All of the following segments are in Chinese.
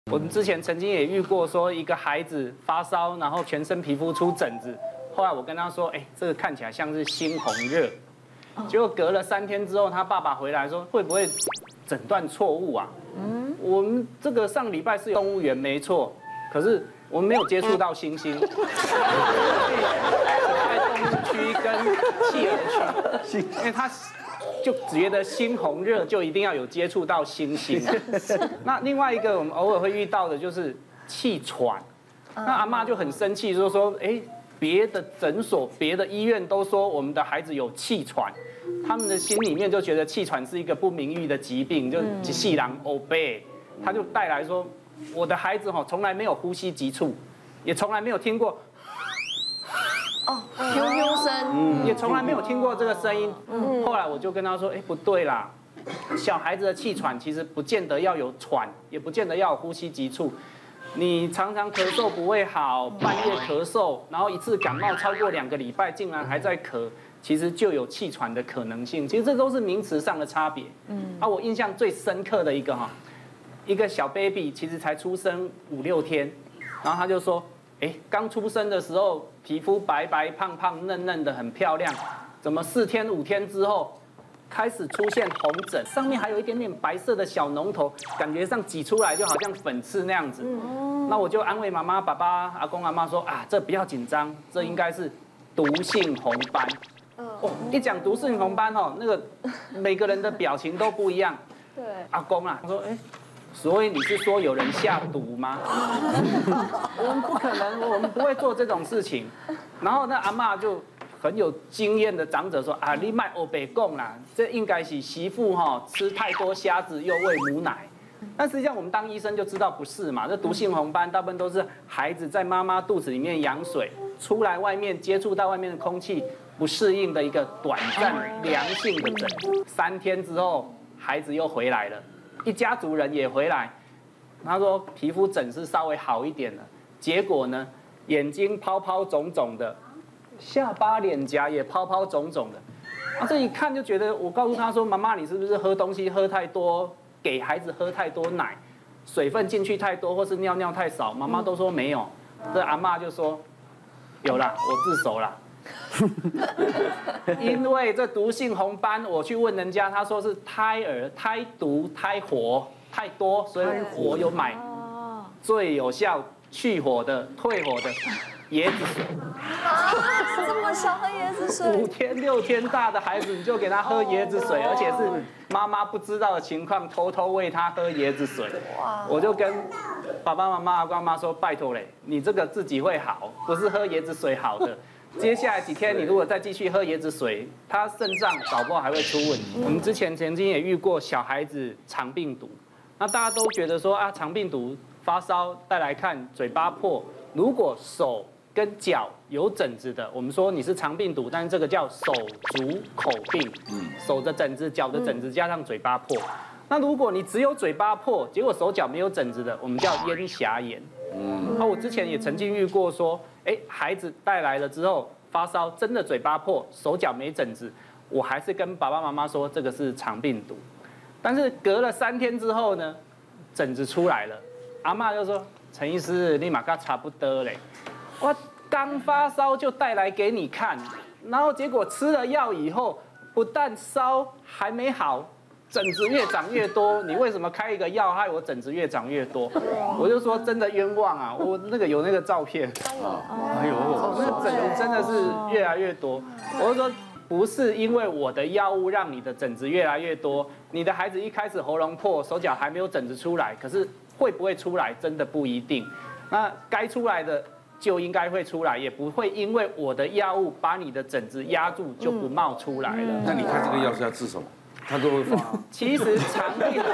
我们之前曾经也遇过，说一个孩子发烧，然后全身皮肤出疹子，后来我跟他说，哎，这个看起来像是猩红热，结果隔了3天之后，他爸爸回来说，会不会诊断错误啊？我们这个上礼拜是动物园没错，可是我们没有接触到猩猩，在动物区跟企鹅区，因为他就觉得猩红热就一定要有接触到猩猩。那另外一个我们偶尔会遇到的就是气喘，那阿嬷就很生气，就说，哎，别的诊所、别的医院都说我们的孩子有气喘。他们的心里面就觉得气喘是一个不名誉的疾病，就细狼欧贝，他就带来说，我的孩子从来没有呼吸急促，也从来没有听过啾啾声， 也从来没有听过这个声音。后来我就跟他说，哎，不对啦，小孩子的气喘其实不见得要有喘，也不见得要有呼吸急促。你常常咳嗽不会好，半夜咳嗽，然后一次感冒超过2个礼拜，竟然还在咳。其实就有气喘的可能性，其实这都是名词上的差别。我印象最深刻的一个小 baby 其实才出生5、6天，然后他就说，哎，刚出生的时候皮肤白白胖胖嫩嫩的很漂亮，怎么4天5天之后开始出现红疹，上面还有一点点白色的小脓头，感觉上挤出来就好像粉刺那样子。那我就安慰妈妈、爸爸、阿公、阿嬷说，啊，这不要紧张，这应该是毒性红斑。一讲毒性红斑那个每个人的表情都不一样。对，阿公啊，他说，哎，所以你是说有人下毒吗？我们不可能，我们不会做这种事情。然后那阿嬷就很有经验的长者说，啊，你卖欧北贡啦，这应该是媳妇吃太多虾子又喂母奶。但实际上我们当医生就知道不是嘛，这毒性红斑大部分都是孩子在妈妈肚子里面羊水出来外面接触到外面的空气不适应的一个短暂良性的疹。3天之后孩子又回来了，一家族人也回来，他说皮肤疹是稍微好一点了，结果呢眼睛泡泡肿肿的，下巴脸颊也泡泡肿肿的，这一看就觉得，我告诉他说，妈妈你是不是喝东西喝太多，给孩子喝太多奶，水分进去太多，或是尿尿太少？妈妈都说没有，这阿嬷就说有啦，我自首啦。因为这毒性红斑，我去问人家，他说是胎儿胎毒胎火太多，所以我有买最有效去火的退火的椰子水。 这么小喝椰子水 ？5天6天大的孩子，你就给他喝椰子水，而且是妈妈不知道的情况，偷偷喂他喝椰子水。我就跟爸爸妈妈、阿公阿妈说，拜托嘞，你这个自己会好，不是喝椰子水好的。接下来几天，你如果再继续喝椰子水，他肾脏搞不好还会出问题。我们之前曾经也遇过小孩子肠病毒，那大家都觉得说啊，肠病毒发烧带来看嘴巴破，如果手跟脚有疹子的，我们说你是肠病毒，但是这个叫手足口病，手的疹子、脚的疹子加上嘴巴破。那如果你只有嘴巴破，结果手脚没有疹子的，我们叫咽峡炎。那我之前也曾经遇过说，哎，孩子带来了之后发烧，真的嘴巴破，手脚没疹子，我还是跟爸爸妈妈说这个是肠病毒。但是隔了3天之后呢，疹子出来了，阿嬷就说，陈医师，你马上差不多嘞，我刚发烧就带来给你看，然后结果吃了药以后，不但烧还没好，疹子越长越多，你为什么开一个药害我疹子越长越多？我就说真的冤枉啊！我有那个照片，哎呦，那疹子真的是越来越多。我就说不是因为我的药物让你的疹子越来越多，你的孩子一开始喉咙破，手脚还没有疹子出来，可是会不会出来真的不一定。那该出来的就应该会出来，也不会因为我的药物把你的疹子压住就不冒出来了。 那你看这个药是要治什么？他都会发。 其实肠病毒，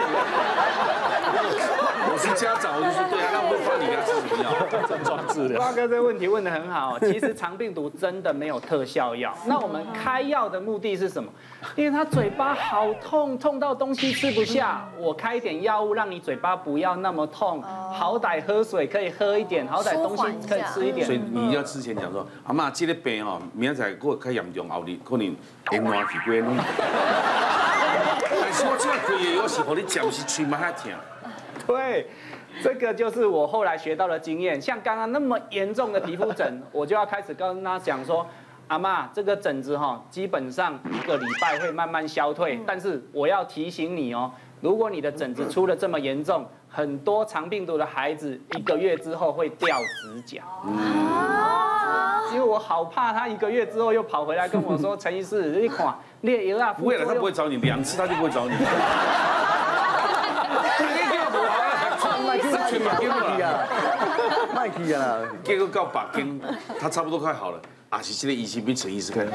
我是家长，我就说对啊，那我会发你给他吃什么药？症状治疗。 瓜哥这个问题问得很好，其实肠病毒真的没有特效药。那我们开药的目的是什么？因为他嘴巴好痛，痛到东西吃不下，我开一点药物让你嘴巴不要那么痛，好歹喝水可以喝一点，好歹东西可以吃一点。 所以你要之前讲说，阿嬷这个病明仔载如果较严重，后日可能会烂去过拢。但是我这个开的药是让你暂时嘴嘛遐痛。 对， 这个就是我后来学到的经验。像刚刚那么严重的皮肤疹，我就要开始跟他讲说，阿嬷，这个疹子基本上1个礼拜会慢慢消退，但是我要提醒你哦，如果你的疹子出了这么严重，很多肠病毒的孩子1个月之后会掉指甲。因为我好怕他1个月之后又跑回来跟我说，陈医师，你看，你的药啊， 不会了，他不会找你，2次他就不会找你。 麦去啊！ 结果到北京，他差不多快好了，是这个医生比陈医师快。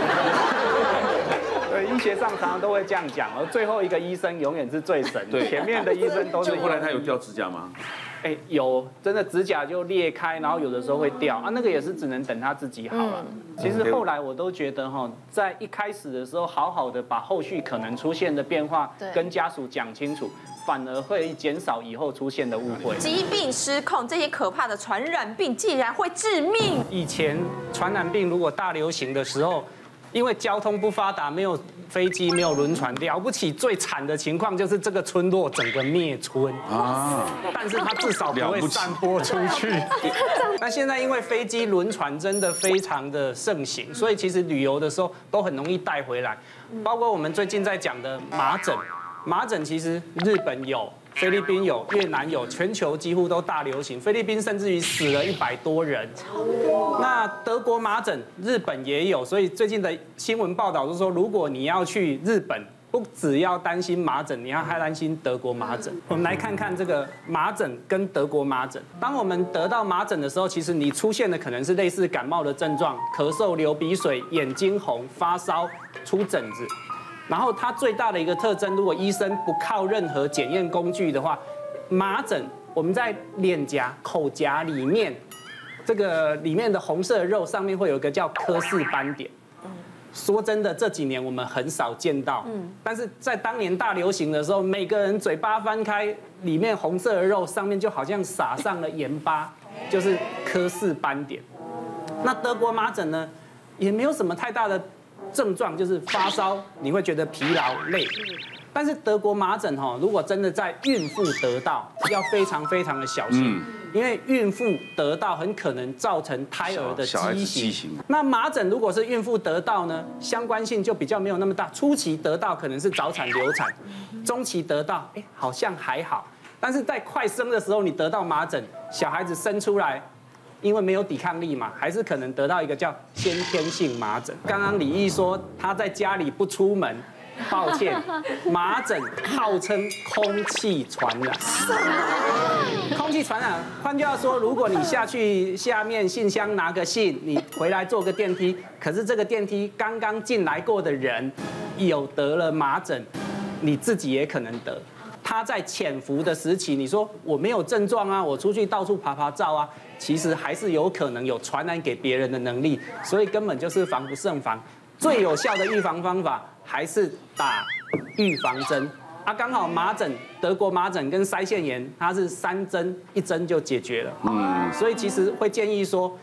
对，医学上常常都会这样讲，而最后一个医生永远是最神的，前面的医生都是。 后来他有掉指甲吗？ 有，真的指甲就裂开，然后有的时候会掉啊，那个也是只能等他自己好了。其实后来我都觉得在一开始的时候，好好的把后续可能出现的变化跟家属讲清楚，反而会减少以后出现的误会。 疾病失控，这些可怕的传染病竟然会致命。 以前传染病如果大流行的时候，因为交通不发达，没有飞机，没有轮船，了不起最惨的情况就是这个村落整个灭村啊！但是它至少不会散播出去。那现在因为飞机、轮船真的非常的盛行，所以其实旅游的时候都很容易带回来，包括我们最近在讲的麻疹，麻疹其实日本有。菲律宾有，越南有，全球几乎都大流行。菲律宾甚至于死了100多人。那德国麻疹，日本也有，所以最近的新闻报道是说，如果你要去日本，不只要担心麻疹，你还担心德国麻疹。我们来看看这个麻疹跟德国麻疹。当我们得到麻疹的时候，其实你出现的可能是类似感冒的症状，咳嗽、流鼻水、眼睛红、发烧、出疹子。然后它最大的一个特征，如果医生不靠任何检验工具的话，麻疹我们在脸颊、口颊里面，这个里面的红色的肉上面会有一个叫科氏斑点。说真的，这几年我们很少见到，但是在当年大流行的时候，每个人嘴巴翻开，里面红色的肉上面就好像撒上了盐巴，就是科氏斑点。那德国麻疹呢，也没有什么太大的症状，就是发烧，你会觉得疲劳累。但是德国麻疹如果真的在孕妇得到，要非常非常的小心，因为孕妇得到很可能造成胎儿的畸形。那麻疹如果是孕妇得到呢，相关性就比较没有那么大。初期得到可能是早产流产，中期得到好像还好，但是在快生的时候你得到麻疹，小孩子生出来。因为没有抵抗力嘛，还是可能得到一个叫先天性麻疹。刚刚李毅说他在家里不出门，抱歉，麻疹号称空气传染。空气传染，换句话说，如果你下去下面信箱拿个信，你回来坐个电梯，可是这个电梯刚刚进来过的人有得了麻疹，你自己也可能得。他在潜伏的时期，你说我没有症状啊，我出去到处爬照啊，其实还是有可能有传染给别人的能力，所以根本就是防不胜防。最有效的预防方法还是打预防针啊。刚好麻疹、德国麻疹跟腮腺炎，它是3针1针就解决了。所以其实会建议说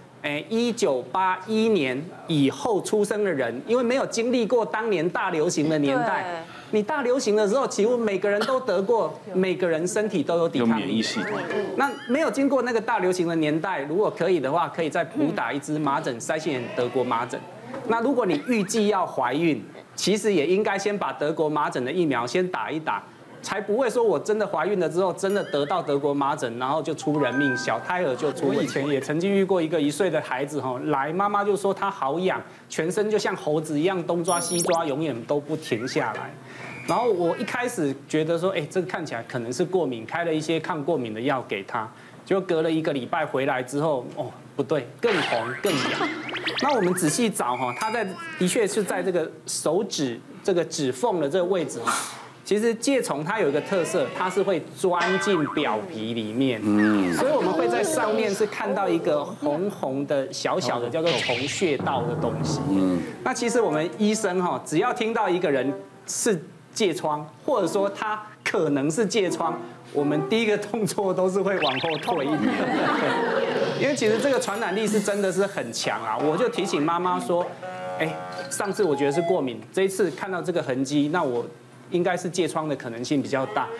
，1981年以后出生的人，因为没有经历过当年大流行的年代。你大流行的时候，几乎每个人都得过，每个人身体都有抵抗力， 有免疫系统。 那没有经过那个大流行的年代，如果可以的话，可以再补打1支麻疹、腮腺炎、德国麻疹。那如果你预计要怀孕，其实也应该先把德国麻疹的疫苗先打一打，才不会说我真的怀孕了之后，真的得到德国麻疹，然后就出人命，小胎儿就出问题。我以前也曾经遇过一个1岁的孩子来，妈妈就说他好痒，全身就像猴子一样东抓西抓，永远都不停下来。然后我一开始觉得说，这个看起来可能是过敏，开了一些抗过敏的药给他，就隔了1个礼拜回来之后，不对，更红更痒。那我们仔细找他的确是在这个手指这个指缝的这个位置其实疥虫它有一个特色，它是会钻进表皮里面，所以我们会在上面是看到一个红红的小小的叫做虫穴道的东西。那其实我们医生只要听到一个人是疥疮，或者说他可能是疥疮，我们第一个动作都是会往后退一点，因为其实这个传染力是真的是很强啊。我就提醒妈妈说，上次我觉得是过敏，这一次看到这个痕迹，那我应该是疥疮的可能性比较大。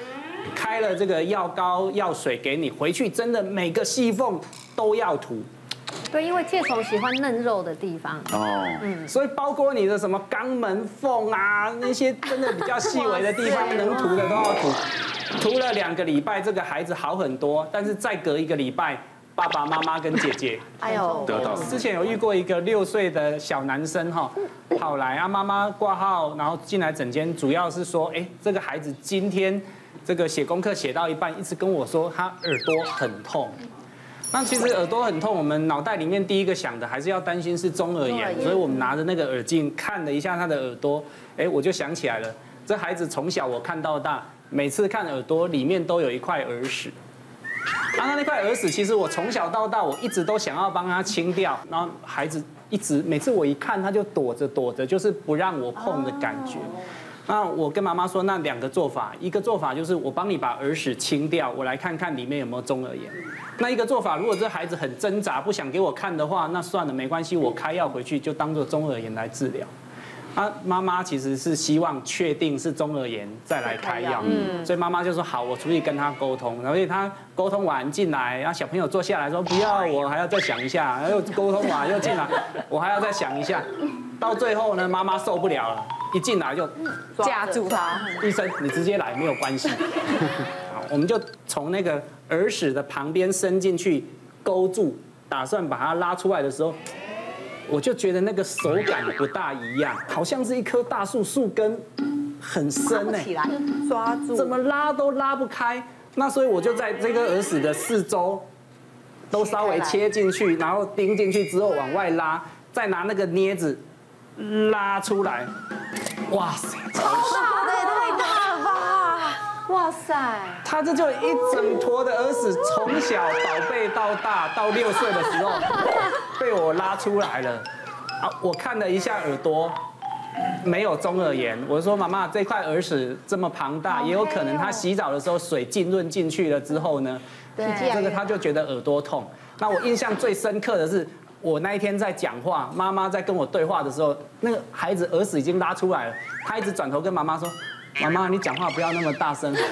开了这个药膏药水给你，回去真的每个细缝都要涂。 对，因为疥虫喜欢嫩肉的地方。 哦， 所以包括你的什么肛门缝啊，那些真的比较细微的地方，能涂的都要涂。涂了2个礼拜，这个孩子好很多，但是再隔1个礼拜，爸爸妈妈跟姐姐， 哎呦， 得到之前有遇过一个6岁的小男生哈，跑来啊，妈妈挂号，然后进来诊间，主要是说，哎，这个孩子今天这个写功课写到一半，一直跟我说他耳朵很痛。那其实耳朵很痛，我们脑袋里面第一个想的还是要担心是中耳炎，所以我们拿着那个耳镜看了一下他的耳朵，哎，我就想起来了，这孩子从小我看到大，每次看耳朵里面都有一块耳屎。那块耳屎，其实我从小到大我一直都想要帮他清掉，然后孩子一直每次我一看他就躲着，就是不让我碰的感觉。那我跟妈妈说，那2个做法，一个做法就是我帮你把耳屎清掉，我来看看里面有没有中耳炎。那一个做法，如果这孩子很挣扎不想给我看的话，那算了，没关系，我开药回去就当做中耳炎来治疗。妈妈其实是希望确定是中耳炎再来开药，所以妈妈就说好，我出去跟他沟通，然后他沟通完进来，然后小朋友坐下来说不要，我还要再想一下，然后又沟通完又进来，我还要再想一下，到最后呢，妈妈受不了了，一进来就夹住他， 医生你直接来没有关系，好，我们就从那个耳屎的旁边伸进去勾住，打算把它拉出来的时候。我就觉得那个手感不大一样，好像是一棵大树，树根很深哎， 起来抓住， 怎么拉都拉不开。那所以我就在这个耳屎的4周都稍微切进去，然后钉进去之后往外拉，再拿那个镊子拉出来。哇塞， 超大的，太大了吧！哇塞， 他这就一整坨的耳屎，从小宝贝到大，到6岁的时候被我拉出来了。啊，我看了一下耳朵，没有中耳炎。我说妈妈，这块耳屎这么庞大，也有可能他洗澡的时候水浸润进去了之后呢，这个他就觉得耳朵痛。那我印象最深刻的是，我那一天在讲话，妈妈在跟我对话的时候，那个孩子耳屎已经拉出来了，他一直转头跟妈妈说。妈妈，你讲话不要那么大声。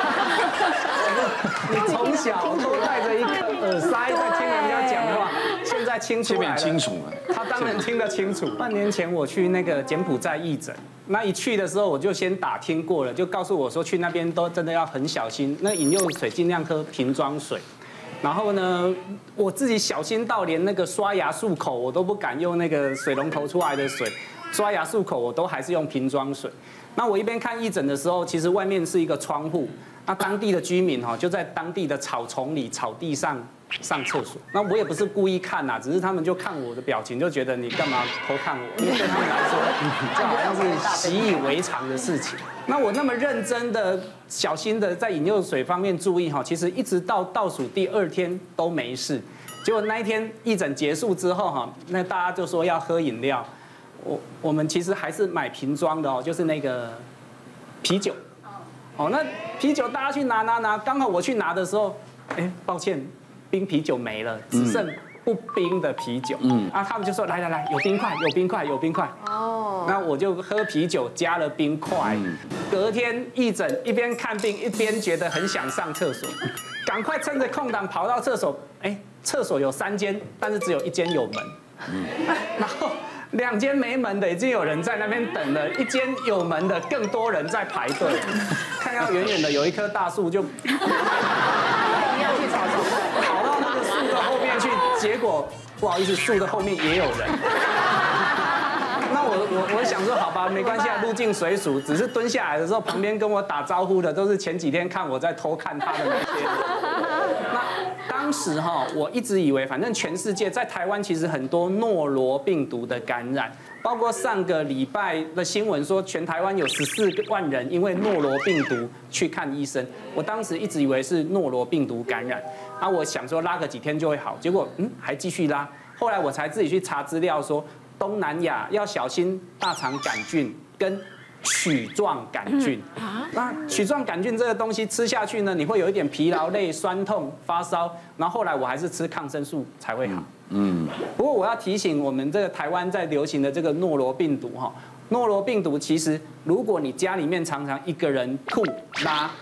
你从小都戴着一颗耳塞在听人家讲话，现在清楚了。 清楚了。 他当然听得清楚。半年前我去那个柬埔寨义诊，那一去的时候我就先打听过了，就告诉我说去那边都真的要很小心，那饮用水尽量喝瓶装水。然后呢，我自己小心到连那个刷牙漱口我都不敢用那个水龙头出来的水，刷牙漱口我都还是用瓶装水。那我一边看义诊的时候，其实外面是一个窗户，那当地的居民哈就在当地的草丛里、草地上上厕所。那我也不是故意看呐，只是他们就看我的表情，就觉得你干嘛偷看我？因为对他们来说，这好像是习以为常的事情。那我那么认真的、小心的在饮用水方面注意哈，其实一直到倒数第2天都没事。结果那一天义诊结束之后哈，那大家就说要喝饮料。我们其实还是买瓶装的哦，就是那个啤酒。哦，那啤酒大家去拿，刚好我去拿的时候，哎，抱歉，冰啤酒没了，只剩不冰的啤酒。他们就说来，有冰块。哦，那我就喝啤酒加了冰块。隔天义诊一边看病一边觉得很想上厕所，赶快趁着空档跑到厕所。哎，厕所有3间，但是只有1间有门。然后。2间没门的已经有人在那边等了，1间有门的更多人在排队。看到远远的有一棵大树，就要去跑到那个树的后面去，结果不好意思，树的后面也有人。那我想说，好吧，没关系啊，入境随俗。只是蹲下来的时候，旁边跟我打招呼的都是前几天看我在偷看他的那些人。那当时哈，我一直以为，反正全世界在台湾其实很多诺罗病毒的感染，包括上个礼拜的新闻说，全台湾有14万人因为诺罗病毒去看医生。我当时一直以为是诺罗病毒感染，我想说拉个几天就会好，结果还继续拉。后来我才自己去查资料说，东南亚要小心大肠杆菌跟曲状杆菌。那曲状杆菌这个东西吃下去呢，你会有一点疲劳、累、酸痛、发烧，然后后来我还是吃抗生素才会好。不过我要提醒我们这个台湾在流行的这个诺罗病毒哈，诺罗病毒其实如果你家里面常常一个人吐拉，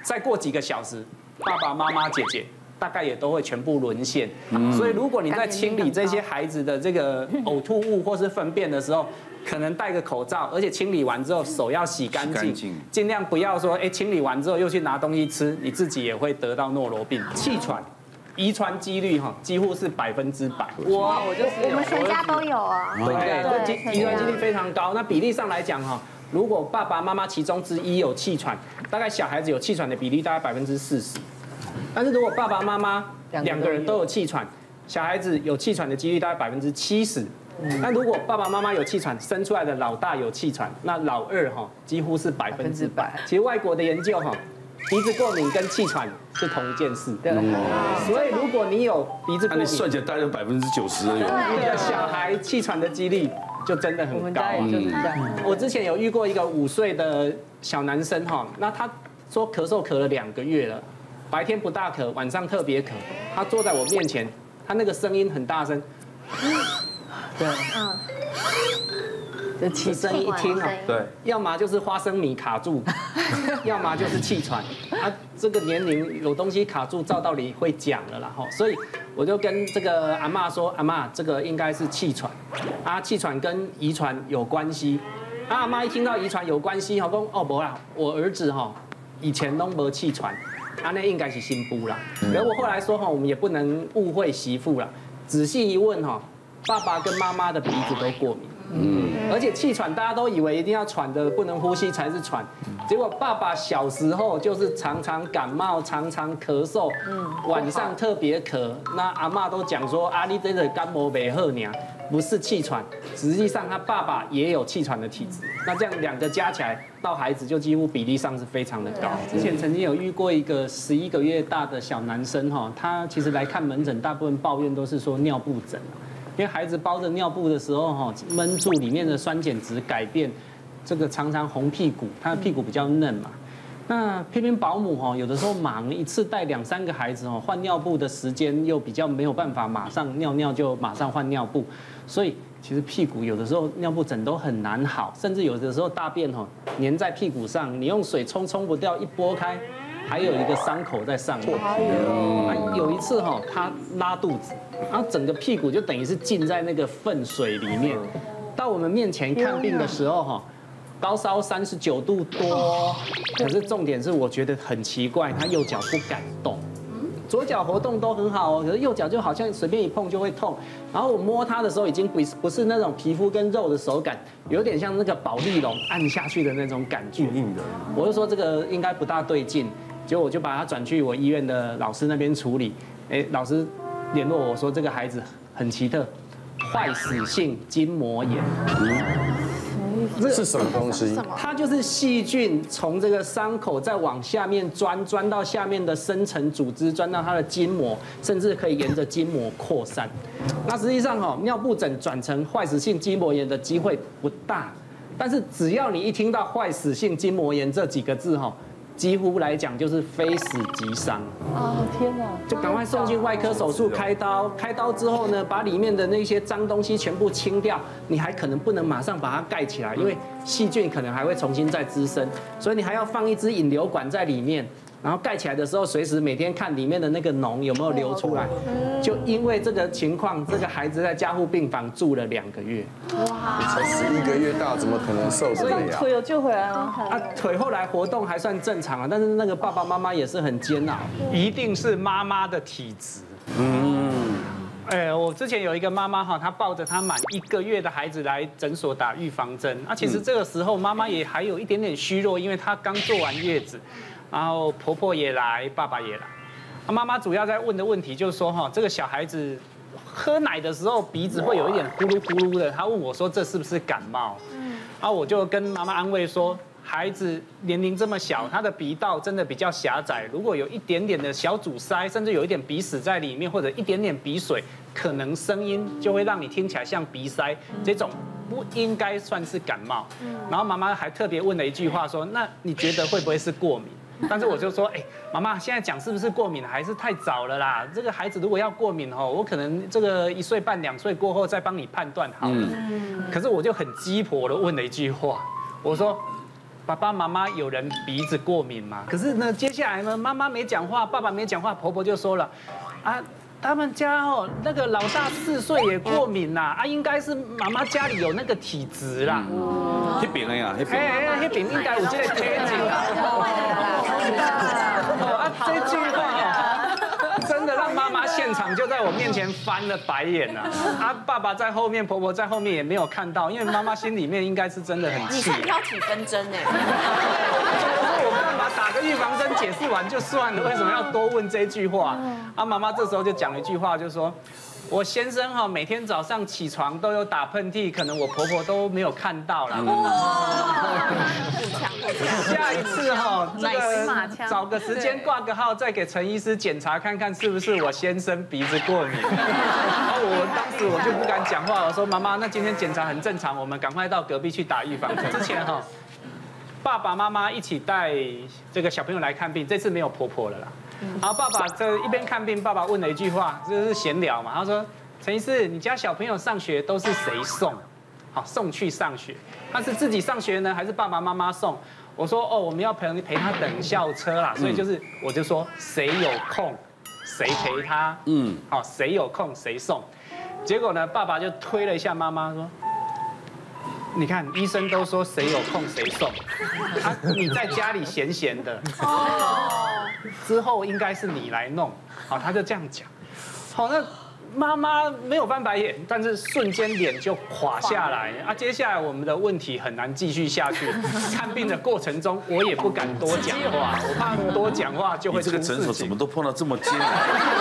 再过几个小时，爸爸妈妈姐姐大概也都会全部沦陷。所以如果你在清理这些孩子的这个呕吐物或是粪便的时候，可能戴个口罩，而且清理完之后手要洗干净，尽量不要说清理完之后又去拿东西吃，你自己也会得到诺罗病。气喘，遗传几率几乎是100%。 我们全家都有啊。 对，遗传几率非常高。那比例上来讲如果爸爸妈妈其中之一有气喘，大概小孩子有气喘的比例大概40%。但是如果爸爸妈妈2个人都有气喘，小孩子有气喘的几率大概70%。那如果爸爸妈妈有气喘，生出来的老大有气喘，那老二几乎是100%。其实外国的研究鼻子过敏跟气喘是同一件事。所以如果你有鼻子过敏， 那你算起来大概有90%而已。 那个小孩气喘的几率就真的很高。我之前有遇过一个5岁的小男生那他说咳嗽咳了2个月了，白天不大咳，晚上特别咳。他坐在我面前，他那个声音很大声。对，这气声一听对， 要么就是花生米卡住，要么就是气喘。这个年龄有东西卡住，照道理会讲了啦所以我就跟这个阿嬷说，阿嬷这个应该是气喘，气喘跟遗传有关系。阿嬷一听到遗传有关系，说没啦，我儿子以前都没气喘，那应该是新妇啦。而我后来说我们也不能误会媳妇啦，仔细一问爸爸跟妈妈的鼻子都过敏，而且气喘大家都以为一定要喘的不能呼吸才是喘，结果爸爸小时候就是常常感冒，常常咳嗽，晚上特别咳，那阿嬷都讲说你这个感冒没好呢，不是气喘，实际上他爸爸也有气喘的体质，那这样2个加起来到孩子就几乎比例上是非常的高。之前曾经有遇过一个11个月大的小男生他其实来看门诊，大部分抱怨都是说尿布疹。因为孩子包着尿布的时候闷住里面的酸碱值改变，这个常常红屁股，他的屁股比较嫩嘛。那偏偏保姆有的时候忙，一次带2、3个孩子换尿布的时间又比较没有办法马上尿尿就马上换尿布，所以其实屁股有的时候尿布疹都很难好，甚至有的时候大便粘在屁股上，你用水冲不掉，一拨开还有一个伤口在上面。有一次他拉肚子，然后整个屁股就等于是浸在那个粪水里面。到我们面前看病的时候高烧39度多，可是重点是我觉得很奇怪，他右脚不敢动，左脚活动都很好可是右脚就好像随便一碰就会痛。然后我摸他的时候已经不是那种皮肤跟肉的手感，有点像那个保丽龙按下去的那种感觉。硬的，我就说这个应该不大对劲。结果我就把他转去我医院的老师那边处理。老师联络我说这个孩子很奇特，坏死性筋膜炎。 这是什么东西？ 它就是细菌从这个伤口再往下面钻到下面的深层组织，钻到它的筋膜，甚至可以沿着筋膜扩散。那实际上尿布疹转成坏死性筋膜炎的机会不大，但是只要你一听到坏死性筋膜炎这几个字几乎来讲就是非死即伤天哪！ 就赶快送进外科手术开刀，开刀之后呢，把里面的那些脏东西全部清掉，你还可能不能马上把它盖起来，因为细菌可能还会重新再滋生，所以你还要放一支引流管在里面，然后盖起来的时候，随时每天看里面的那个脓有没有流出来。就因为这个情况，这个孩子在加护病房住了2个月。 哇！才11个月大，怎么可能受得了？ 腿有救回来吗？ 腿后来活动还算正常但是那个爸爸妈妈也是很煎熬，一定是妈妈的体质。我之前有一个妈妈她抱着她满1个月的孩子来诊所打预防针。其实这个时候妈妈也还有一点点虚弱，因为她刚坐完月子，然后婆婆也来，爸爸也来。妈妈主要在问的问题就是说这个小孩子喝奶的时候鼻子会有一点呼噜呼噜的，她问我说这是不是感冒？然后我就跟妈妈安慰说，孩子年龄这么小，他的鼻道真的比较狭窄，如果有一点点的小阻塞，甚至有一点鼻屎在里面，或者一点点鼻水，可能声音就会让你听起来像鼻塞，这种不应该算是感冒。然后妈妈还特别问了一句话说，那你觉得会不会是过敏？但是我就说，妈妈现在讲是不是过敏还是太早了啦？这个孩子如果要过敏我可能这个1岁半2岁过后再帮你判断好了。可是我就很鸡婆的问了一句话，我说， 爸爸妈妈有人鼻子过敏嘛？可是呢，接下来呢，妈妈没讲话，爸爸没讲话，婆婆就说了，啊，他们家哦，那个老大4岁也过敏呐，啊，应该是妈妈家里有那个体质啦。 那边的呀，那边。 那边应该有这个体质啦。啊，这句话哦，真的让妈妈现场就在我面前翻了白眼呐。啊，爸爸在后面，婆婆在后面也没有看到，因为妈妈心里面应该是真的很气。 你是挑起纷争哎。 我干嘛打个预防针解释完就算了？为什么要多问这句话？啊，妈妈这时候就讲了一句话，就说。我先生哈每天早上起床都有打喷嚏，可能我婆婆都没有看到啦。下一次哈，这个找个时间挂个号，再给陈医师检查看看是不是我先生鼻子过敏。然后我当时我就不敢讲话，我说妈妈，那今天检查很正常，我们赶快到隔壁去打预防针。之前哈，爸爸妈妈一起带这个小朋友来看病，这次没有婆婆了啦。然后爸爸这一边看病，爸爸问了一句话，就是闲聊嘛。他说：“陈医师，你家小朋友上学都是谁送？好，送去上学，他是自己上学呢，还是爸爸妈妈送？”我说：“哦，我们要陪他等校车啦，所以我就说谁有空谁陪他，好，谁有空谁送。”结果呢，爸爸就推了一下妈妈说：“你看，医生都说谁有空谁送，啊，你在家里闲闲的。”之后应该是你来弄，好，他就这样讲。好，那妈妈没有翻白眼，但是瞬间脸就垮下来啊。接下来我们的问题很难继续下去。看病的过程中，我也不敢多讲话，我怕多讲话就会出事情。 这个诊所怎么都碰到这么艰难？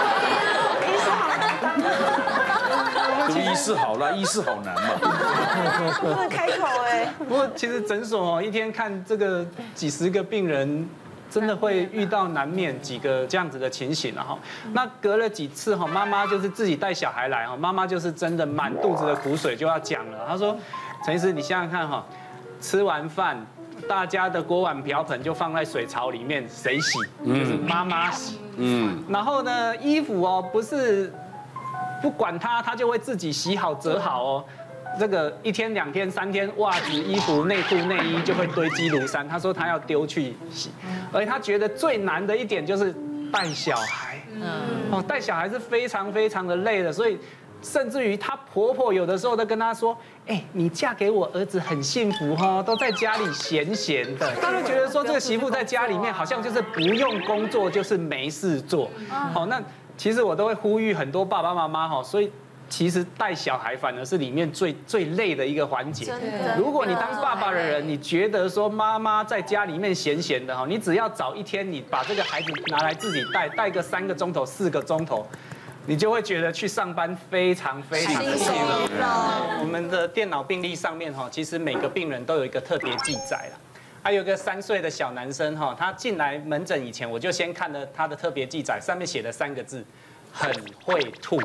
读医师好啦，医师好难嘛， 不能开口哎。 不过其实诊所一天看这个几十个病人。真的会遇到难免几个这样子的情形了哈。那隔了几次哈，妈妈就是自己带小孩来哈，妈妈就是真的满肚子的苦水就要讲了。她说：“陈医师，你想想看哈，吃完饭，大家的锅碗瓢盆就放在水槽里面，谁洗？就是妈妈洗。然后呢，衣服哦，不管它就会自己洗好折好哦。”这个1天2天3天，袜子、衣服、内裤、内衣就会堆积如山。他说他要丢去洗，而且他觉得最难的一点就是带小孩。带小孩是非常非常的累的，所以甚至于她婆婆有的时候都跟她说：“你嫁给我儿子很幸福哈，都在家里闲闲的。”他就觉得说这个媳妇在家里面好像就是不用工作，就是没事做。好，那其实我都会呼吁很多爸爸妈妈哈，所以。其实带小孩反而是里面最累的一个环节。如果你当爸爸的人，你觉得说妈妈在家里面闲闲的哈，你只要找一天，你把这个孩子拿来自己带个3个钟头、4个钟头，你就会觉得去上班非常非常的辛苦。我们的电脑病历上面哈，其实每个病人都有一个特别记载了。还有个3岁的小男生哈，他进来门诊以前，我就先看了他的特别记载，上面写了3个字。很会吐，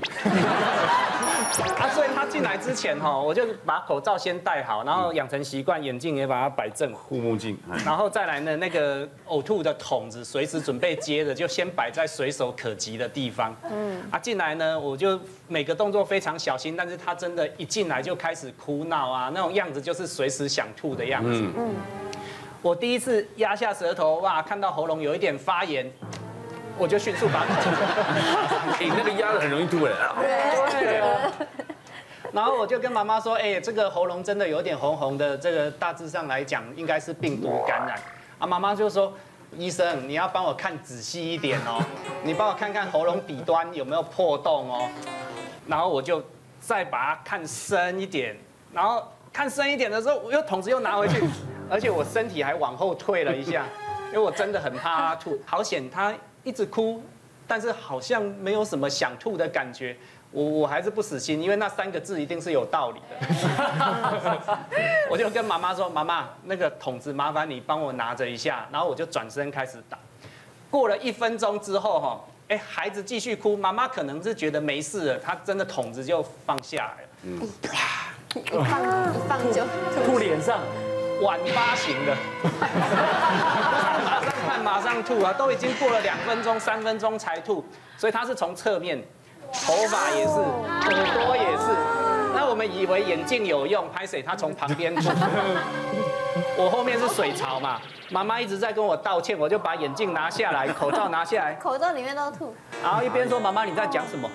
所以他进来之前哈，我就把口罩先戴好，然后养成习惯，眼镜也把它摆正， 护目镜， 然后再来呢，那个呕吐的桶子随时准备接的，就先摆在随手可及的地方。进来呢，我就每个动作非常小心，但是他真的一进来就开始哭闹啊，那种样子就是随时想吐的样子。我第一次压下舌头，哇，看到喉咙有一点发炎。我就迅速把它吐。 那个压的很容易吐的。 对。然后我就跟妈妈说，这个喉咙真的有点红红的，这个大致上来讲应该是病毒感染。妈妈就说，医生你要帮我看仔细一点哦，你帮我看看喉咙底端有没有破洞哦。然后我就再把它看深一点，然后看深一点的时候，我桶子又拿回去，而且我身体还往后退了一下，因为我真的很怕他吐。好险他。一直哭，但是好像没有什么想吐的感觉。我还是不死心，因为那3个字一定是有道理的。我就跟妈妈说：“妈妈，那个桶子麻烦你帮我拿着一下。”然后我就转身开始打。过了1分钟之后，哈，孩子继续哭，妈妈可能是觉得没事了，她真的桶子就放下来了。 一放就吐脸上。晚发型的，马上看马上吐啊！都已经过了2分钟、3分钟才吐，所以他是从侧面，头发也是，耳朵也是。那我们以为眼镜有用，拍谁他从旁边吐。 我后面是水槽嘛，妈妈一直在跟我道歉，我就把眼镜拿下来，口罩拿下来， 口罩里面都吐。 然后一边说妈妈你在讲什么？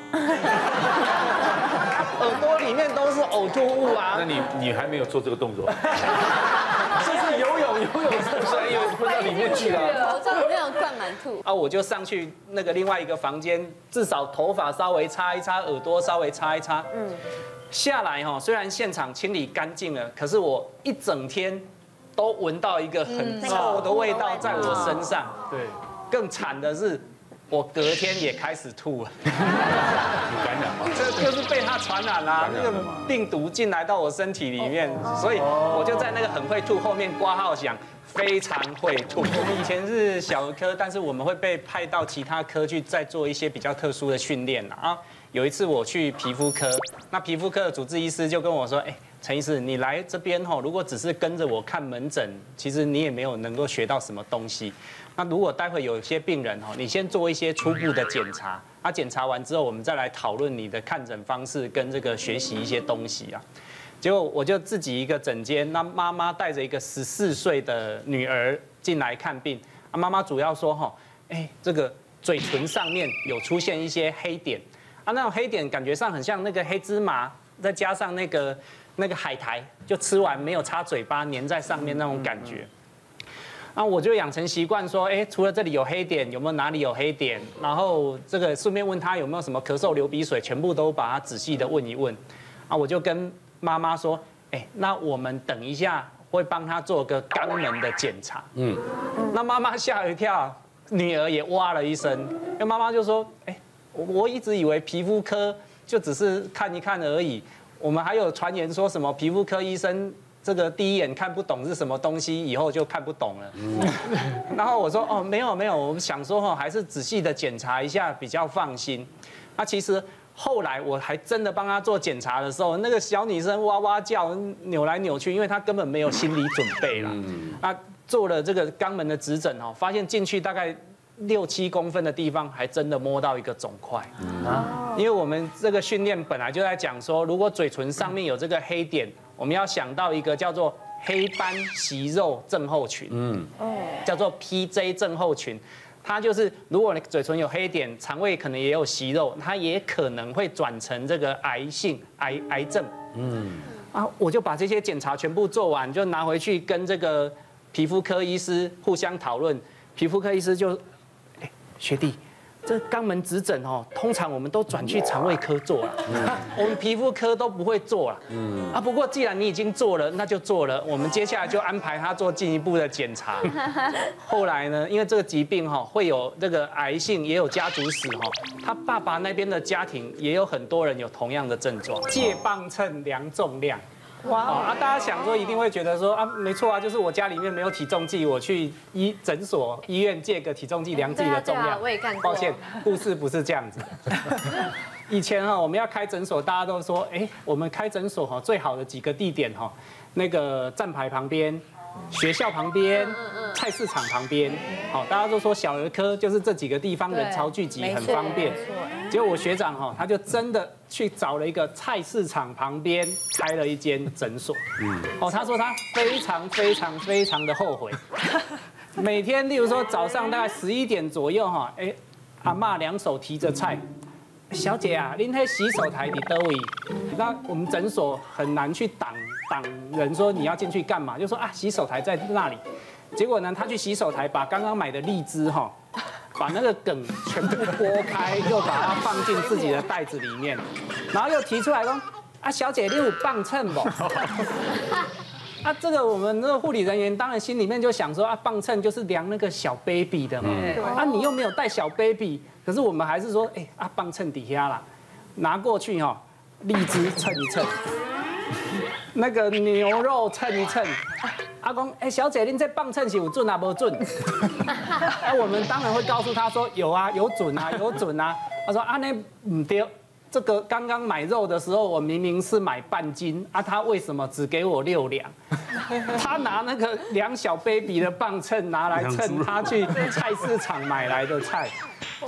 耳朵里面都是呕吐物啊！ 那你还没有做这个动作，就是游泳受伤，因为混到里面去了。 口罩里面有灌满吐。 啊，我就上去那个另外一个房间，至少头发稍微擦一擦，耳朵稍微擦一擦。下来哈，虽然现场清理干净了，可是我一整天都闻到一个很臭的味道在我身上。 对， 更惨的是，我隔天也开始吐了。 有感染吗？ 这就是被它传染啦，那个病毒进来到我身体里面，所以我就在那个很会吐后面挂号讲非常会吐。我们以前是小儿科，但是我们会被派到其他科去再做一些比较特殊的训练啊。有一次我去皮肤科，那皮肤科的主治医师就跟我说，陈医师，你来这边吼，如果只是跟着我看门诊，其实你也没有能够学到什么东西。那如果待会有些病人你先做一些初步的检查，检查完之后，我们再来讨论你的看诊方式跟这个学习一些东西啊。结果我就自己一个诊间，那妈妈带着一个14岁的女儿进来看病，妈妈主要说这个嘴唇上面有出现一些黑点。那种黑点感觉上很像那个黑芝麻，再加上那个海苔，就吃完没有擦嘴巴粘在上面那种感觉。那我就养成习惯说，除了这里有黑点，有没有哪里有黑点？然后这个顺便问他有没有什么咳嗽、流鼻水，全部都把他仔细的问一问。我就跟妈妈说，那我们等一下会帮他做个肛门的检查。那妈妈吓一跳，女儿也哇了一声，因为妈妈就说，我一直以为皮肤科就只是看一看而已，我们还有传言说什么皮肤科医生这个第一眼看不懂是什么东西，以后就看不懂了。然后我说没有，我们想说还是仔细的检查一下比较放心。那其实后来我还真的帮他做检查的时候，那个小女生哇哇叫，扭来扭去，因为她根本没有心理准备啦。那做了这个肛门的指诊发现进去大概6、7公分的地方，还真的摸到一个肿块。因为我们这个训练本来就在讲说，如果嘴唇上面有这个黑点，我们要想到一个叫做黑斑息肉症候群，叫做 PJ 症候群。它就是如果你嘴唇有黑点，肠胃可能也有息肉，它也可能会转成这个癌症。我就把这些检查全部做完，就拿回去跟这个皮肤科医师互相讨论。皮肤科医师就，学弟，这肛门指诊通常我们都转去肠胃科做了，我们皮肤科都不会做了。不过既然你已经做了，那就做了。我们接下来就安排他做进一步的检查。后来呢，因为这个疾病会有这个癌性，也有家族史他爸爸那边的家庭也有很多人有同样的症状，借磅秤量重量。大家想说一定会觉得说没错啊，就是我家里面没有体重计，我去诊所、医院借个体重计量自己的重量。 我也干过。 抱歉，故事不是这样子。以前我们要开诊所，大家都说，我们开诊所最好的几个地点那个站牌旁边、学校旁边、菜市场旁边，大家都说小儿科就是这几个地方人潮聚集，很方便。结果我学长他就真的去找了一个菜市场旁边开了一间诊所。他说他非常的后悔。每天，例如说早上大概11点左右阿嬷2手提着菜，小姐啊，您那洗手台你都位？那我们诊所很难去挡人说你要进去干嘛，就说洗手台在那里。结果呢，他去洗手台把刚刚买的荔枝把那个梗全部剥开，又把它放进自己的袋子里面，然后又提出来说小姐你有磅秤不？这个我们那个护理人员当然心里面就想说磅秤就是量那个小 baby 的嘛，你又没有带小 baby， 可是我们还是说磅秤底下啦，拿过去荔枝称一称，那个牛肉称一称。讲小姐，您这磅秤是有准啊，无准？我们当然会告诉他说有啊，有准啊，有准啊。他说那不对，这个刚刚买肉的时候，我明明是买半斤他为什么只给我6两？他拿那个量小 baby 的磅秤拿来称他去菜市场买来的菜，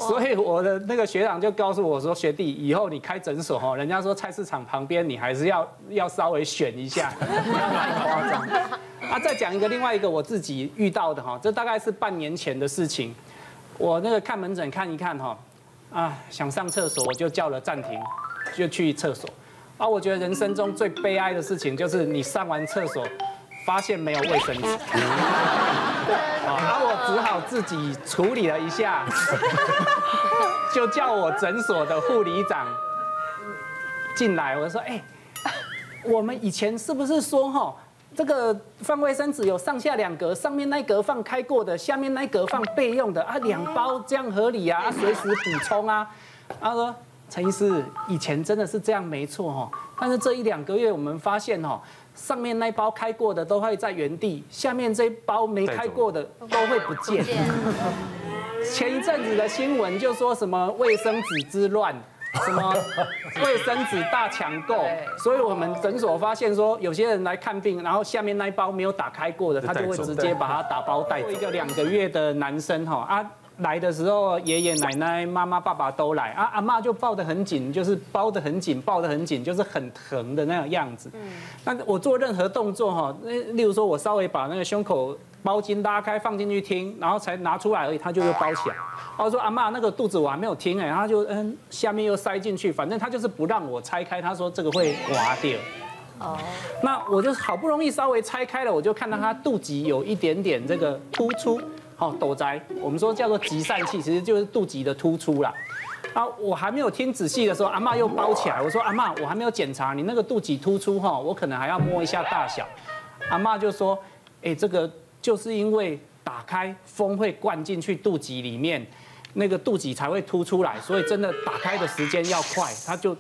所以我的那个学长就告诉我说，学弟，以后你开诊所哈，人家说菜市场旁边，你还是要稍微选一下，不要太夸张。啊，再讲另外一个我自己遇到的哈，这大概是半年前的事情。我那个看门诊看一看哈，啊，想上厕所我就叫了暂停，就去厕所。啊，我觉得人生中最悲哀的事情就是你上完厕所，发现没有卫生纸。啊，我只好自己处理了一下，就叫我诊所的护理长进来，我说，哎，我们以前是不是说哈？这个放卫生纸有上下2格，上面那一格放开过的，下面那一格放备用的啊，2包这样合理啊，随时补充啊。他说陈医师，以前真的是这样没错哈，但是这1、2个月我们发现哈，上面那一包开过的都会在原地，下面这一包没开过的都会不见。前一阵子的新闻就说什么卫生纸之乱。什么卫生纸大抢购，所以我们诊所发现说，有些人来看病，然后下面那一包没有打开过的，他就会直接把它打包带走。一个2个月的男生哈啊，来的时候爷爷奶奶、妈妈、爸爸都来啊，阿嬷就抱得很紧，就是包得很紧，抱得很紧，就是很疼的那个样子。那我做任何动作哈，例如说我稍微把那个胸口包巾拉开放进去听，然后才拿出来而已，他就又包起来。我说阿嬷，那个肚子我还没有听哎，他就下面又塞进去，反正他就是不让我拆开，他说这个会滑掉。哦，那我就好不容易稍微拆开了，我就看到他肚脐有一点点这个突出，好斗宅，我们说叫做集散器，其实就是肚脐的突出啦。啊，我还没有听仔细的时候，阿嬷又包起来，我说阿嬷，我还没有检查你那个肚脐突出哈，我可能还要摸一下大小。阿嬷就说，哎，这个就是因为打开风会灌进去肚脐里面。那个肚脐才会凸出来，所以真的打开的时间要快，他就，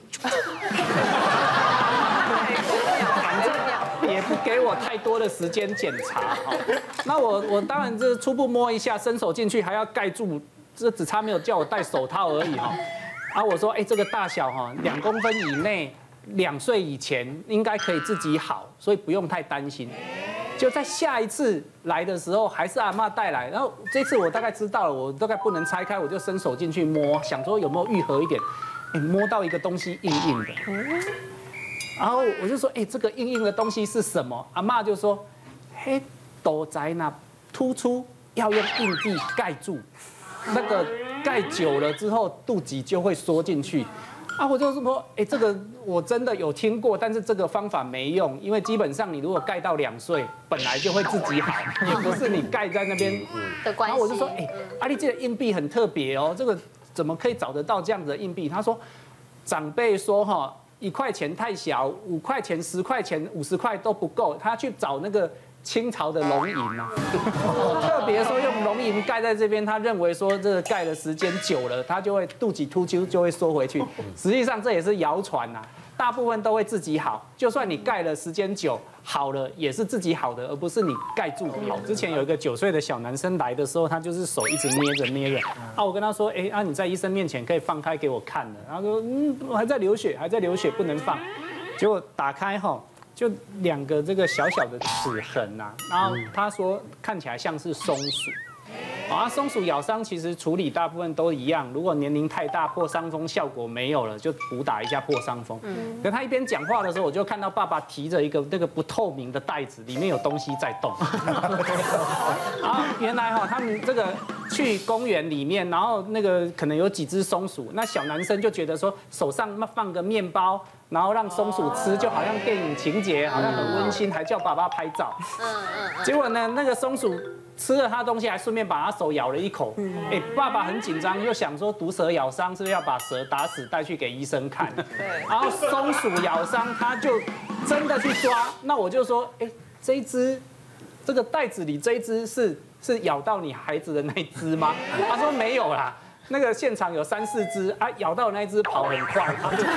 反正也不给我太多的时间检查哈。那我当然这初步摸一下，伸手进去还要盖住，这只差没有叫我戴手套而已哈。啊，我说哎，这个大小哈，2公分以内，2岁以前应该可以自己好，所以不用太担心。就在下一次来的时候，还是阿嬷带来，然后这次我大概知道了，我大概不能拆开，我就伸手进去摸，想说有没有愈合一点，摸到一个东西硬硬的，然后我就说，这个硬硬的东西是什么？阿嬷就说，嘿，斗宅那突出要用硬币盖住，那个盖久了之后肚脐就会缩进去。啊，我就说，这个我真的有听过，但是这个方法没用，因为基本上你如果盖到2岁，本来就会自己好，也不是你盖在那边的关系。 然后我就说，阿丽这个硬币很特别哦，这个怎么可以找得到这样子的硬币？他说，长辈说哈，1块钱太小，5块钱、10块钱、50块都不够，他去找那个清朝的龙银啊，特别说用龙银盖在这边，他认为说这个盖的时间久了，它就会肚脐突出就会缩回去。实际上这也是谣传呐，大部分都会自己好，就算你盖了时间久，好了也是自己好的，而不是你盖住好。之前有一个9岁的小男生来的时候，他就是手一直捏着，啊，我跟他说，你在医生面前可以放开给我看的，他说，还在流血，不能放，结果打开哈。就2个这个小小的齿痕呐，然后他说看起来像是松鼠，啊，松鼠咬伤其实处理大部分都一样，如果年龄太大破伤风效果没有了，就补打一下破伤风。可他一边讲话的时候，我就看到爸爸提着一个那个不透明的袋子，里面有东西在动。然后原来哈，他们这个去公园里面，然后那个可能有几只松鼠，那小男生就觉得说手上放个面包。然后让松鼠吃，就好像电影情节，好像很温馨，还叫爸爸拍照。结果呢，那个松鼠吃了他的东西，还顺便把他手咬了一口。爸爸很紧张，又想说毒蛇咬伤是不是要把蛇打死带去给医生看？然后松鼠咬伤，他就真的去抓。那我就说，这一只，这个袋子里这一只是咬到你孩子的那一只吗？他说没有啦。那个现场有3、4只啊，咬到那一只跑很快，他就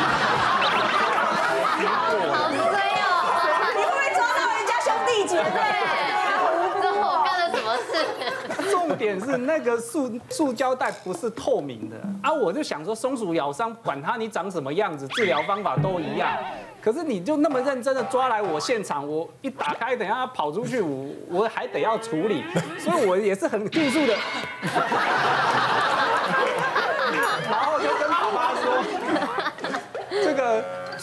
好衰哦！ 你会不会抓到人家兄弟姐妹？ 这我干了什么事？ 重点是那个塑胶袋不是透明的啊，我就想说松鼠咬伤，管它你长什么样子，治疗方法都一样。可是你就那么认真的抓来我现场，我一打开，等一下它跑出去，我还得要处理，所以我也是很迅速的。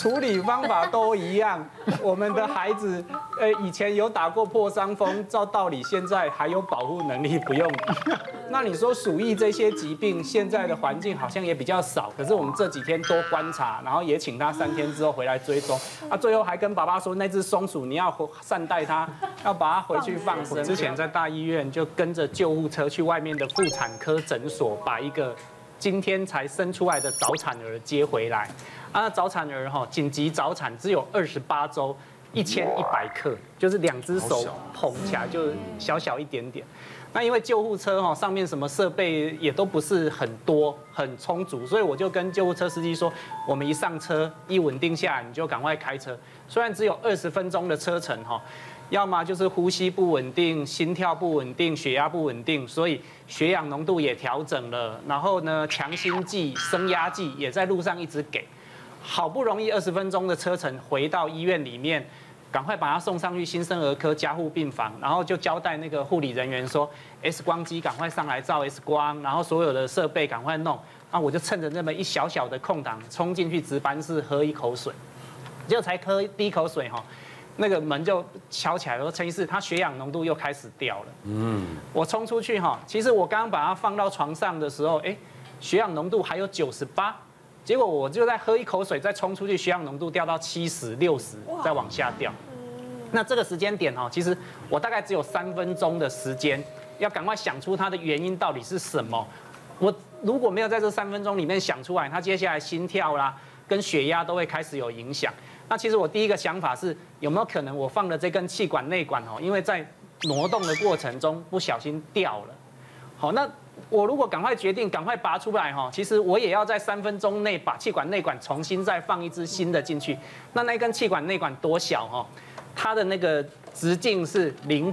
处理方法都一样。我们的孩子，以前有打过破伤风，照道理现在还有保护能力，不用。那你说鼠疫这些疾病，现在的环境好像也比较少，可是我们这几天多观察，然后也请他3天之后回来追踪。啊，最后还跟爸爸说，那只松鼠你要善待它，要把它回去放生。之前在大医院就跟着救护车去外面的妇产科诊所，把一个今天才生出来的早产儿接回来。啊，早产儿哈，紧急早产只有28周，1100克，就是2只手捧起来就小小一点点。那因为救护车哈上面什么设备也都不是很多很充足，所以我就跟救护车司机说，我们一上车一稳定下来，你就赶快开车。虽然只有20分钟的车程哈，要么就是呼吸不稳定、心跳不稳定、血压不稳定，所以血氧浓度也调整了，然后呢强心剂、升压剂也在路上一直给。好不容易20分钟的车程回到医院里面。赶快把他送上去新生儿科加护病房，然后就交代那个护理人员说 ，X 光机赶快上来照 X 光，然后所有的设备赶快弄。那我就趁着那么一小小的空档，冲进去值班室喝一口水，结果才喝第一口水哈，那个门就敲起来了，说陈医师，他血氧浓度又开始掉了。我冲出去哈，其实我刚刚把他放到床上的时候，血氧浓度还有98。结果我就再喝一口水，再冲出去，血氧浓度掉到70、60，再往下掉。那这个时间点其实我大概只有3分钟的时间，要赶快想出它的原因到底是什么。我如果没有在这3分钟里面想出来，它接下来心跳啦跟血压都会开始有影响。那其实我第一个想法是，有没有可能我放的这根气管内管因为在挪动的过程中不小心掉了。好，那我如果赶快决定赶快拔出来其实我也要在3分钟内把气管内管重新再放一支新的进去。那根气管内管多小它的那个直径是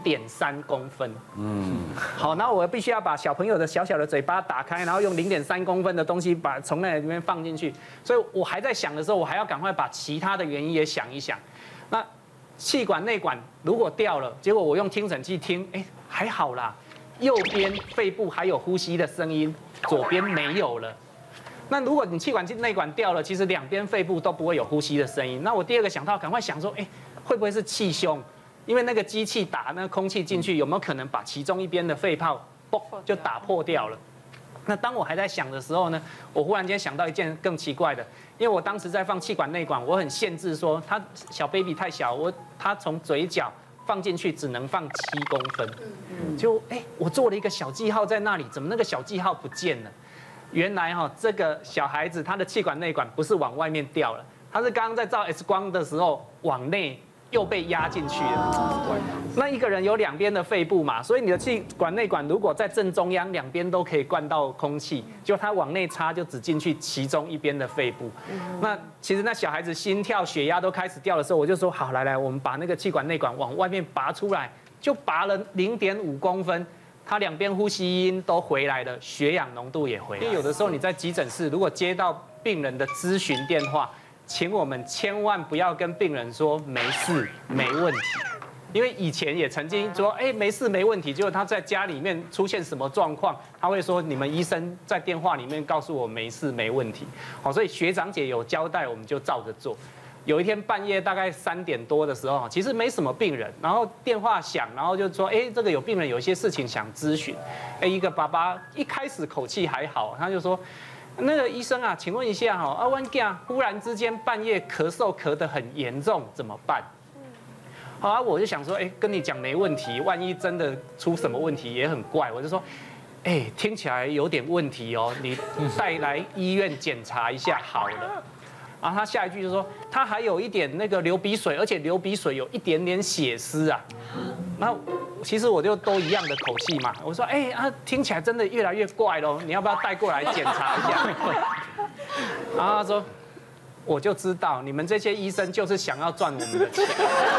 0.3公分。好，那我必须要把小朋友的小小的嘴巴打开，然后用0.3公分的东西从那里面放进去。所以我还在想的时候，我还要赶快把其他的原因也想一想。那气管内管如果掉了，结果我用听诊器听，还好啦。右边肺部还有呼吸的声音，左边没有了。那如果你气管内管掉了，其实2边肺部都不会有呼吸的声音。那我第二个想到，赶快想说，会不会是气胸？因为那个机器打那个空气进去，有没有可能把其中一边的肺泡嘣就打破掉了？那当我还在想的时候呢，我忽然间想到一件更奇怪的，因为我当时在放气管内管，我很限制说，他小 baby 太小，他从嘴角放进去只能放7公分，就我做了一个小记号在那里，怎么那个小记号不见了？原来这个小孩子他的气管内管不是往外面掉了，他是刚刚在照 X 光的时候往内又被压进去了。那一个人有2边的肺部嘛，所以你的气管内管如果在正中央2边都可以灌到空气，就他往内插就只进去其中一边的肺部。那其实那小孩子心跳、血压都开始掉的时候，我就说好，来，我们把那个气管内管往外面拔出来，就拔了0.5公分。他2边呼吸音都回来了，血氧浓度也回来了。因为有的时候你在急诊室，如果接到病人的咨询电话，请我们千万不要跟病人说没事没问题，因为以前也曾经说没事没问题，结果他在家里面出现什么状况，他会说你们医生在电话里面告诉我没事没问题。好，所以学长姐有交代，我们就照着做。有一天半夜大概3点多的时候，其实没什么病人，然后电话响，然后就说这个有病人有一些事情想咨询。一个爸爸一开始口气还好，他就说那个医生啊，请问一下我囝忽然之间半夜咳嗽咳得很严重，怎么办？好啊，我就想说跟你讲没问题，万一真的出什么问题也很怪，我就说听起来有点问题你带来医院检查一下好了。然后他下一句就说，他还有一点那个流鼻水，而且流鼻水有一点点血丝啊。然后其实我就都一样的口气嘛，我说听起来真的越来越怪咯，你要不要带过来检查一下？然后他说，我就知道你们这些医生就是想要赚我们的钱。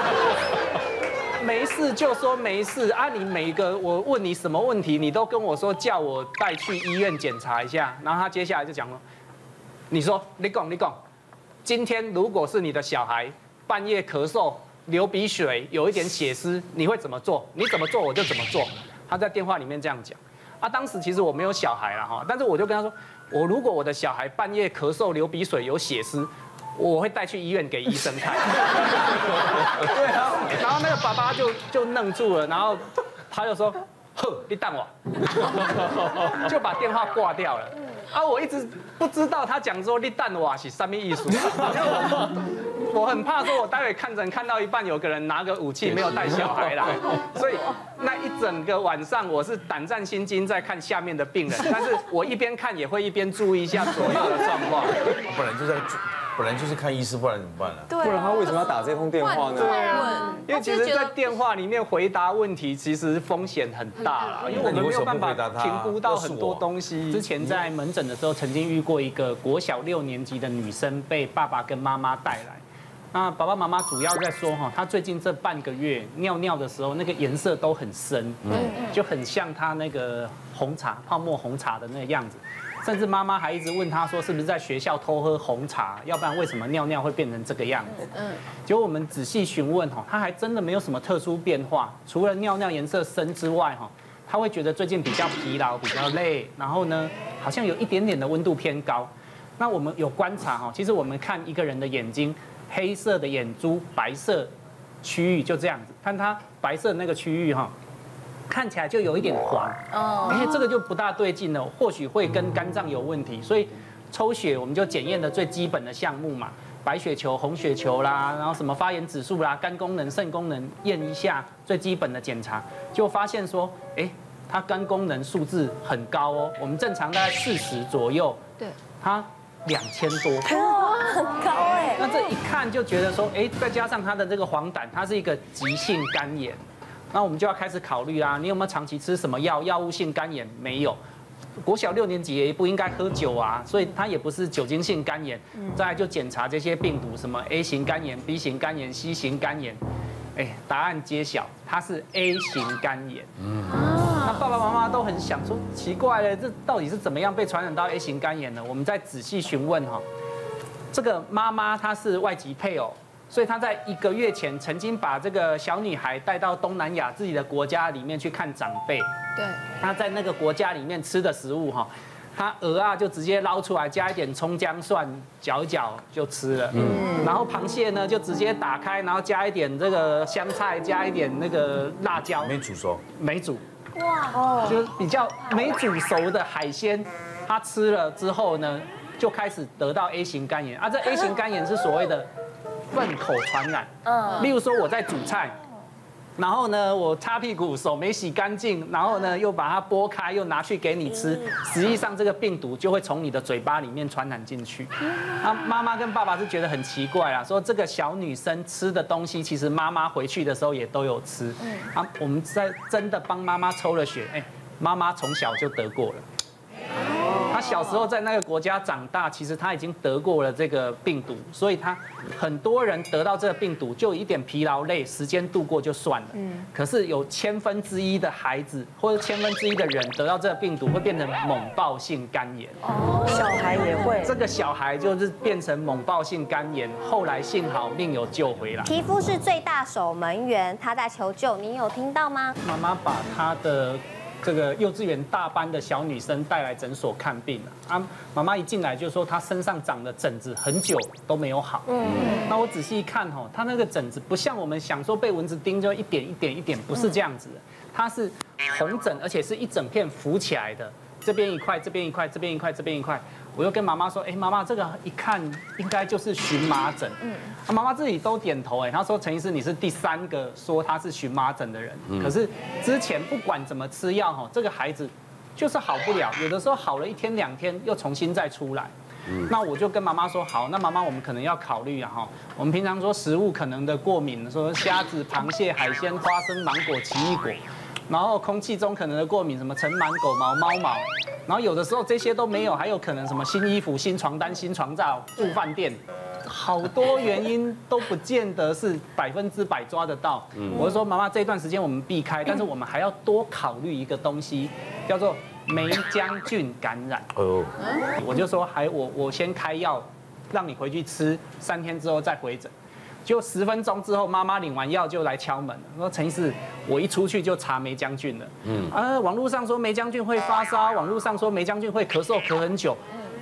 没事就说没事啊！你每一个我问你什么问题，你都跟我说叫我带去医院检查一下。然后他接下来就讲了，你说你讲，今天如果是你的小孩半夜咳嗽、流鼻水、有一点血丝，你会怎么做？你怎么做我就怎么做。他在电话里面这样讲。当时其实我没有小孩啦但是我就跟他说，如果我的小孩半夜咳嗽、流鼻水、有血丝， 我会带去医院给医生看。对啊，然后那个爸爸就愣住了，然后他就说：“呵，你等我。”就把电话挂掉了。啊，我一直不知道他讲说你等我是什么意思。我很怕说，我待会看诊看到一半，有个人拿个武器没有带小孩来，所以那一整个晚上我是胆战心惊在看下面的病人，但是我一边看也会一边注意一下左右的状况。 本来就是看医师，不然怎么办呢？ 不然他为什么要打这通电话呢？ 因为其实，在电话里面回答问题，其实风险很大啦，因为我们没有办法评估到很多东西。之前在门诊的时候，曾经遇过一个国小6年级的女生被爸爸跟妈妈带来。那爸爸妈妈主要在说哈，她最近这半个月尿尿的时候，那个颜色都很深，就很像她那个红茶泡沫红茶的那个样子。甚至妈妈还一直问她说，是不是在学校偷喝红茶？要不然为什么尿尿会变成这个样子？结果我们仔细询问哈，她还真的没有什么特殊变化，除了尿尿颜色深之外哈，她会觉得最近比较疲劳、比较累，然后呢，好像有一点点的温度偏高。那我们有观察哈，其实我们看一个人的眼睛。黑色的眼珠，白色区域就这样子，看它白色的那个区域哈，看起来就有一点黄，这个就不大对劲了，或许会跟肝脏有问题，所以抽血我们就检验的最基本的项目嘛，白血球、红血球啦，然后什么发炎指数啦、肝功能、肾功能验一下最基本的检查，就发现说，它肝功能数字很高哦，我们正常大概40左右，对，它2000多， 哇，很高哎。 那这一看就觉得说，再加上它的这个黄疸，它是一个急性肝炎，那我们就要开始考虑啦，你有没有长期吃什么药？药物性肝炎没有，国小6年级也不应该喝酒啊，所以它也不是酒精性肝炎。再来就检查这些病毒，什么 A 型肝炎、B 型肝炎、C 型肝炎，答案揭晓，它是 A 型肝炎。那爸爸妈妈都很想说，奇怪了，这到底是怎么样被传染到 A 型肝炎呢？我们再仔细询问哈，这个妈妈她是外籍配偶，所以她在1个月前曾经把这个小女孩带到东南亚自己的国家里面去看长辈。对，她在那个国家里面吃的食物哈，她鹅啊就直接捞出来，加一点葱姜蒜搅一搅就吃了。然后螃蟹呢就直接打开，然后加一点这个香菜，加一点那个辣椒。 没煮熟？ 没煮。哇，就是比较没煮熟的海鲜，他吃了之后呢，就开始得到 A 型肝炎啊。这 A 型肝炎是所谓的粪口传染。例如说我在煮菜，然后呢我擦屁股手没洗干净，然后呢又把它剥开又拿去给你吃，实际上这个病毒就会从你的嘴巴里面传染进去。啊，妈妈跟爸爸是觉得很奇怪啦，说这个小女生吃的东西，其实妈妈回去的时候也都有吃。啊，我们在真的帮妈妈抽了血，妈妈从小就得过了。他小时候在那个国家长大，其实他已经得过了这个病毒，所以他很多人得到这个病毒就有一点疲劳累，时间度过就算了。可是有1/1000的孩子或者1/1000的人得到这个病毒，会变成猛暴性肝炎。 小孩也会。 这个小孩就是变成猛暴性肝炎，后来幸好命有救回来。 皮肤是最大守门员，他在求救，你有听到吗？ 妈妈把他的这个幼稚园大班的小女生带来诊所看病了啊，妈妈一进来就说她身上长的疹子很久都没有好。那我仔细一看哦，她那个疹子不像我们想说被蚊子叮就一点一点一点，不是这样子的，它是红疹，而且是一整片浮起来的，这边一块，这边一块，这边一块，这边一块。我又跟妈妈说，妈妈，这个一看应该就是荨麻疹。妈妈自己都点头，她说陈医师你是第3个说他是荨麻疹的人。可是之前不管怎么吃药，这个孩子就是好不了，有的时候好了1天2天又重新再出来。那我就跟妈妈说，好，那妈妈我们可能要考虑啊，我们平常说食物可能的过敏，说虾子、螃蟹、海鲜、花生、芒果、奇异果。然后空气中可能的过敏，什么尘螨、狗毛、猫毛，然后有的时候这些都没有，还有可能什么新衣服、新床单、新床罩、住饭店，好多原因都不见得是100%抓得到。我就说妈妈这段时间我们避开，但是我们还要多考虑一个东西，叫做梅浆菌感染。我就说我先开药，让你回去吃，3天之后再回诊。就10分钟之后，妈妈领完药就来敲门了，说陈医师，我一出去就查梅浆菌了。网络上说梅浆菌会发烧，网络上说梅浆菌会咳嗽咳很久，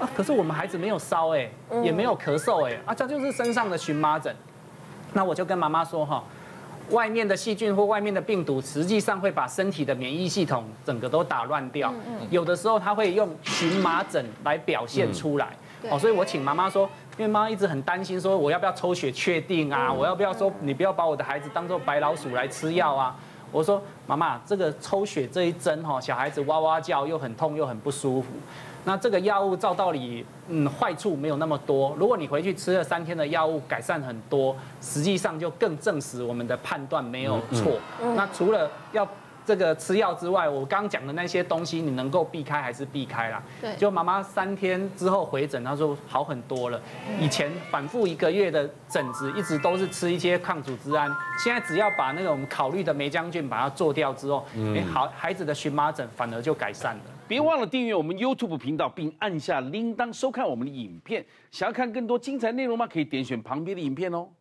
啊，可是我们孩子没有烧哎，也没有咳嗽哎，啊，这就是身上的荨麻疹。那我就跟妈妈说哈，外面的细菌或外面的病毒，实际上会把身体的免疫系统整个都打乱掉。有的时候它会用荨麻疹来表现出来。哦，所以我请妈妈说，因为妈妈一直很担心说我要不要抽血确定啊，我要不要说你不要把我的孩子当做白老鼠来吃药啊。我说妈妈，这个抽血这一针哈，小孩子哇哇叫，又很痛又很不舒服。那这个药物照道理，坏处没有那么多。如果你回去吃了3天的药物，改善很多，实际上就更证实我们的判断没有错。那除了要这个吃药之外，我刚刚讲的那些东西，你能够避开还是避开啦。 对。 就妈妈3天之后回诊，她说好很多了。以前反复1个月的疹子，一直都是吃一些抗组织胺，现在只要把那个我们考虑的霉浆菌把它做掉之后，好，孩子的荨麻疹反而就改善了。 别忘了订阅我们 YouTube 频道，并按下铃铛收看我们的影片。想要看更多精彩内容吗？可以点选旁边的影片哦。